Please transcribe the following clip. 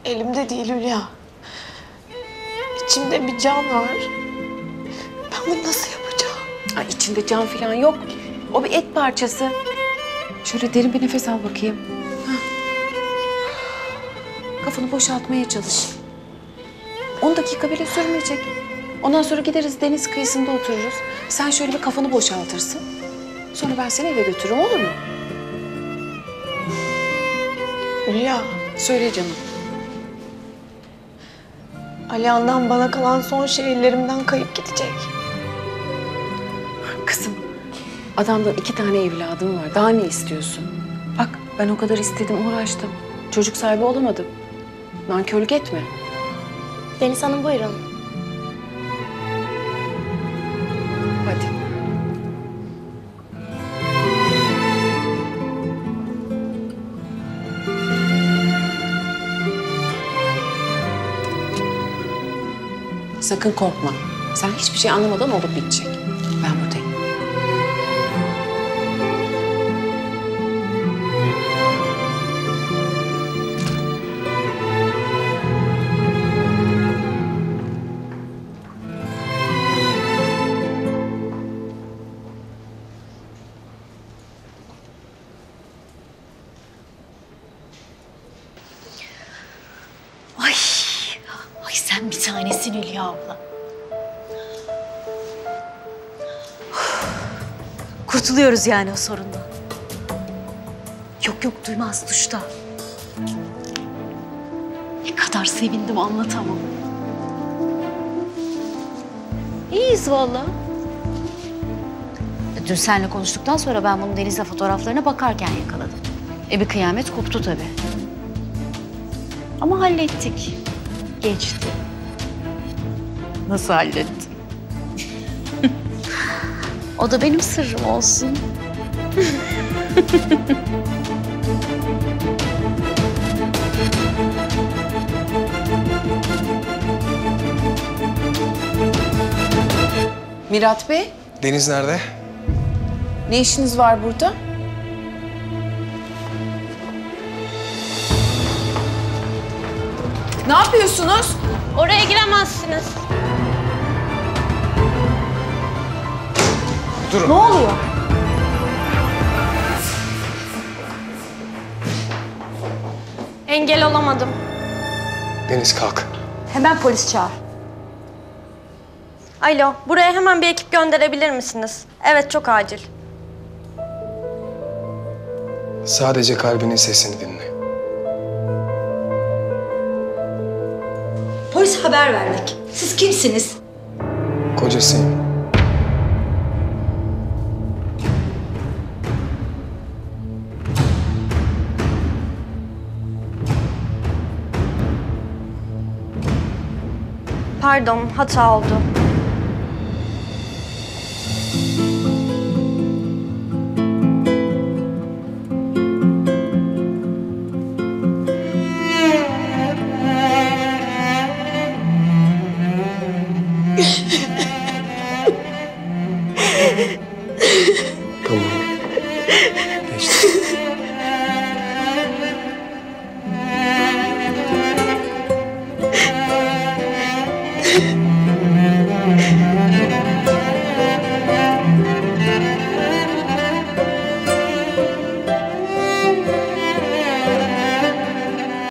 Elimde değil Hülya. İçimde bir can var. Ben bunu nasıl yapacağım? Ay, içinde can falan yok. O bir et parçası. Şöyle derin bir nefes al bakayım. Hah. Kafanı boşaltmaya çalış. 10 dakika bile sürmeyecek. Ondan sonra gideriz deniz kıyısında otururuz. Sen şöyle bir kafanı boşaltırsın. Sonra ben seni eve götürürüm, olur mu? Hülya, Söyle canım. Alihan'dan bana kalan son şey ellerimden kayıp gidecek. Kızım, adamdan 2 tane evladım var. Daha ne istiyorsun? Bak, ben o kadar istedim, uğraştım. Çocuk sahibi olamadım. Nankörlük etme. Deniz Hanım buyurun. Hadi. Sakın korkma. Sen hiçbir şey anlamadan olup bitecek. Ben buradayım. Ay, ay sen bir tanesin Hülya abla. Kurtuluyoruz yani o sorundan. Yok yok duymaz duşta. Ne kadar sevindim anlatamam. İyiyiz vallahi. Dün seninle konuştuktan sonra ben bunu Deniz'le fotoğraflarına bakarken yakaladım. Bir kıyamet koptu tabii. Ama hallettik. Geçti. Nasıl hallettin? O da benim sırrım olsun. Mirat Bey, Deniz nerede? ne işiniz var burada? Ne yapıyorsunuz? Oraya giremezsiniz. Durun. Ne oluyor? Engel olamadım. Deniz kalk. Hemen polis çağır. Alo, buraya hemen bir ekip gönderebilir misiniz? Evet, çok acil. Sadece kalbinin sesini dinle. Polise haber verdik. Siz kimsiniz? Kocasıyım. Pardon, hata oldu.